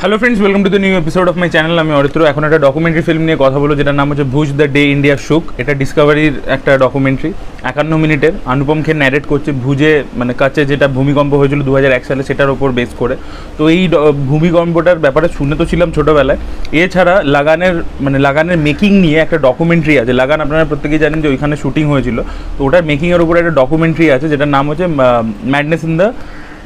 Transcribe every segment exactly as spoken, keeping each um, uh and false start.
Hello friends, welcome to the new episode of my channel. আমি অরিত্র। এখন একটা documentary film নিয়ে কথা বলবো যেটার নাম হচ্ছে ভুজ দ্য ডে ইন্ডিয়া শুক। এটা ডিসকভারির একটা ডকুমেন্টারি, একান্ন মিনিটের। অনুপম খের ন্যারেট করছে ভুজে, মানে কাছে যেটা ভূমিকম্প হয়েছিল দু হাজার এক সালে, সেটার ওপর বেস করে। তো এই ভূমিকম্পটার ব্যাপারে শুনে তো ছিলাম ছোটোবেলায়। এছাড়া লাগানের মানে লাগানের মেকিং নিয়ে একটা ডকুমেন্টারি আছে। লাগান আপনারা প্রত্যেকেই জানেন যে ওইখানে শুটিং হয়েছিল। তো ওটার মেকিংয়ের উপরে একটা ডকুমেন্টারি আছে যেটার নাম হচ্ছে ম্যাডনেস ইন দ্য,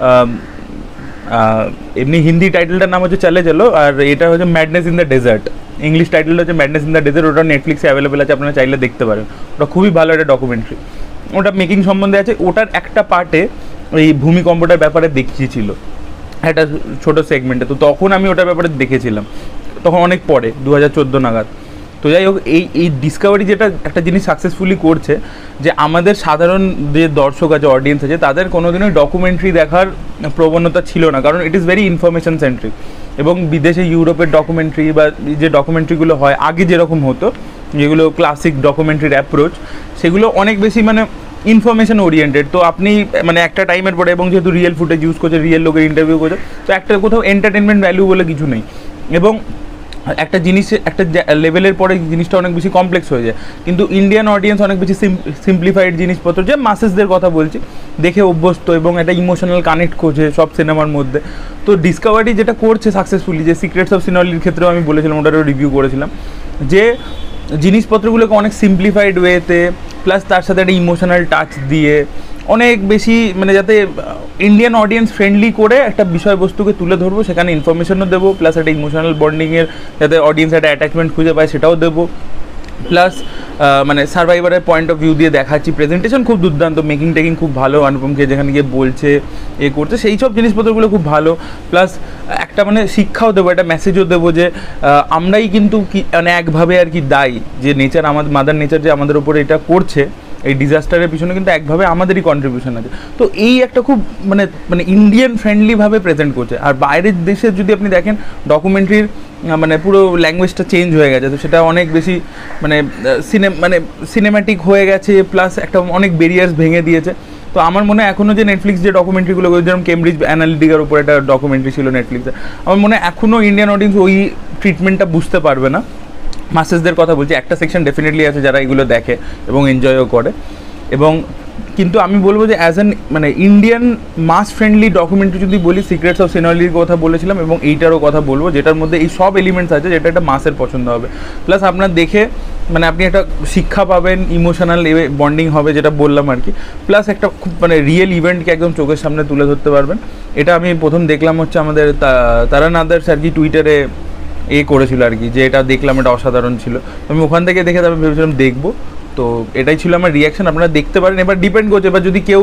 এমনি হিন্দি টাইটেলটার নাম হচ্ছে চলে চলো, আর এটা হচ্ছে madness in the desert. English টাইটেলটা হচ্ছে ম্যাডনেস ইন দ্য ডেজার্ট। ওটা নেটফ্লিক্সে অ্যাভেলেবেল আছে, আপনারা চাইলে দেখতে পারেন। ওটা খুবই ভালো একটা ডকুমেন্টারি। ওটা মেকিং সম্বন্ধে আছে। ওটার একটা পার্টে এই ভূমিকম্পটার ব্যাপারে দেখিয়েছিল একটা ছোটো সেগমেন্টে। তো তখন আমি ওটার ব্যাপারে দেখেছিলাম, তখন অনেক পরে, দু হাজার চোদ্দো নাগাদ। তো যাই হোক, এই এই ডিসকভারি যেটা একটা জিনিস সাকসেসফুলি করছে, যে আমাদের সাধারণ যে দর্শক আছে, অডিয়েন্স আছে, তাদের কোনোদিনই ডকুমেন্টারি দেখার প্রবণতা ছিল না, কারণ it is very information centric. এবং বিদেশে ইউরোপের ডকুমেন্টারি বা যে ডকুমেন্টারিগুলো হয় আগে যেরকম হতো, যেগুলো ক্লাসিক ডকুমেন্টারির অ্যাপ্রোচ, সেগুলো অনেক বেশি মানে ইনফরমেশন ওরিয়েন্টেড। তো আপনি মানে একটা টাইমের পরে, এবং যেহেতু রিয়েল ফুটেজ ইউজ করছে, রিয়েল লোকের ইন্টারভিউ করছে, তো একটা কোথাও এন্টারটেনমেন্ট ভ্যালু বলে কিছু নেই। এবং একটা জিনিস একটা লেভেলের পরে জিনিসটা অনেক বেশি কমপ্লেক্স হয়ে যায়। কিন্তু ইন্ডিয়ান অডিয়েন্স অনেক বেশি সিম্পলিফাইড জিনিসপত্র, যে মাসেসদের কথা বলছি, দেখে অভ্যস্ত এবং একটা ইমোশনাল কানেক্ট করছে সব সিনেমার মধ্যে। তো ডিসকভারি যেটা করছে সাকসেসফুলি, যে সিক্রেটস অফ সিনলির ক্ষেত্রেও আমি বলেছিলাম, ওটারও রিভিউ করেছিলাম, যে জিনিসপত্রগুলোকে অনেক সিম্পলিফাইড ওয়েতে, প্লাস তার সাথে একটা ইমোশনাল টাচ দিয়ে অনেক বেশি, মানে যাতে ইন্ডিয়ান অডিয়েন্স ফ্রেন্ডলি করে একটা বিষয়বস্তুকে তুলে ধরবো, সেখানে ইনফরমেশনও দেবো, প্লাস একটা ইমোশনাল বন্ডিংয়ের যাতে অডিয়েন্স একটা অ্যাটাচমেন্ট খুঁজে পায় সেটাও দেবো, প্লাস মানে সার্ভাইভারের পয়েন্ট অফ ভিউ দিয়ে দেখাচ্ছি। প্রেজেন্টেশন খুব দুর্দান্ত, মেকিং টেকিং খুব ভালো, অনুপমকে যেখানে গিয়ে বলছে এ করছে, সেই সব জিনিসপত্রগুলো খুব ভালো। প্লাস একটা মানে শিক্ষাও দেবো, একটা মেসেজও দেবো, যে আমরাই কিন্তু কি মানে একভাবে আর কি দায়ী, যে নেচার, আমাদের মাদার নেচার যে আমাদের উপরে এটা করছে, এই ডিজাস্টারের পিছনে কিন্তু একভাবে আমাদেরই কন্ট্রিবিউশন আছে। তো এই একটা খুব মানে মানে ইন্ডিয়ান ফ্রেন্ডলিভাবে প্রেজেন্ট করছে। আর বাইরের দেশে যদি আপনি দেখেন, ডকুমেন্টারির মানে পুরো ল্যাঙ্গুয়েজটা চেঞ্জ হয়ে গেছে। তো সেটা অনেক বেশি মানে সিনে মানে সিনেম্যাটিক হয়ে গেছে, প্লাস একটা অনেক ব্যারিয়ার্স ভেঙে দিয়েছে। তো আমার মনে হয় এখনও যে নেটফ্লিক্স যে ডকুমেন্টারিগুলো, যেরকম কেমব্রিজ অ্যানালিটিকার উপর একটা ডকুমেন্টারি ছিল নেটফ্লিক্সে, আমার মনে হয় এখনও ইন্ডিয়ান অডিয়েন্স ওই ট্রিটমেন্টটা বুঝতে পারবে না। মাসেসদের কথা বলছি, একটা সেকশন ডেফিনেটলি আছে যারা এগুলো দেখে এবং এনজয়ও করে। এবং কিন্তু আমি বলবো যে অ্যাজ অ্যান মানে ইন্ডিয়ান মাস ফ্রেন্ডলি ডকুমেন্টারি যদি বলি, সিক্রেটস অফ সিনলির কথা বলেছিলাম, এবং এইটারও কথা বলবো, যেটার মধ্যে এই সব এলিমেন্টস আছে, যেটা একটা মাসের পছন্দ হবে। প্লাস আপনার দেখে মানে আপনি একটা শিক্ষা পাবেন, ইমোশনাল বন্ডিং হবে, যেটা বললাম আর কি। প্লাস একটা খুব মানে রিয়েল ইভেন্টকে একদম চোখের সামনে তুলে ধরতে পারবেন। এটা আমি প্রথম দেখলাম হচ্ছে আমাদের তারান আদার্স আর কি টুইটারে এ করেছিল আর কি, যে এটা দেখলাম, এটা অসাধারণ ছিল। আমি ওখান থেকে দেখে তারপর ভেবেছিলাম দেখবো। তো এটাই ছিল আমার রিয়াকশান, আপনারা দেখতে পারেন। এবার ডিপেন্ড করছে, এবার যদি কেউ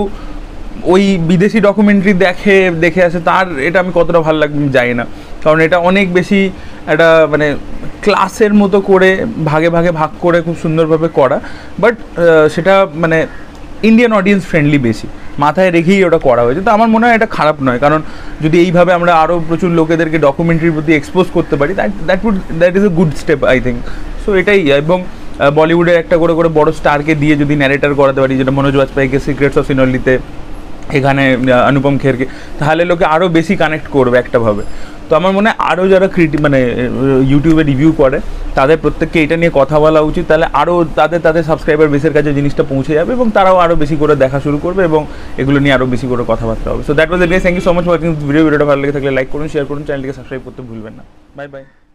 ওই বিদেশি ডকুমেন্টারি দেখে দেখে আসে, তার এটা আমি কতটা ভালো লাগবে জানি না, কারণ এটা অনেক বেশি একটা মানে ক্লাসের মতো করে ভাগে ভাগে ভাগ করে খুব সুন্দরভাবে করা। বাট সেটা মানে ইন্ডিয়ান অডিয়েন্স ফ্রেন্ডলি বেশি মাথায় রেখেই ওটা করা হয়েছে। তো আমার মনে হয় এটা খারাপ নয়, কারণ যদি এইভাবে আমরা আরও প্রচুর লোকেদেরকে ডকুমেন্টারির প্রতি এক্সপোজ করতে পারি, that that would that is a good step I think. So এটাই। এবং বলিউডের একটা করে করে বড় স্টারকে দিয়ে যদি ন্যারেটার করাতে পারি, যেটা মনোজ বাজপেয়ীকে সিক্রেটস অফ সিনলিতে, এখানে অনুপম খেরকে, তাহলে লোকে আরও বেশি কানেক্ট করবে একটাভাবে। তো আমার মনে হয় আরও যারা ক্রিটি মানে ইউটিউবে রিভিউ করে, তাদের প্রত্যেককে এটা নিয়ে কথা বলা উচিত। তাহলে আরও তাদের তাদের সাবস্ক্রাইবার বেসের কাছে জিনিসটা পৌঁছে যাবে, এবং তারাও আরও বেশি করে দেখা শুরু করবে, এবং এগুলো নিয়ে আরও বেশি করে কথাবার্তা হবে। So that was the day. Thank you so much for watching video. ভিডিওটা ভালো লেগে থাকলে লাইক করুন, শেয়ার করুন, চ্যানেলটিকে সাবস্ক্রাইব করতে ভুলবেন না। Bye by.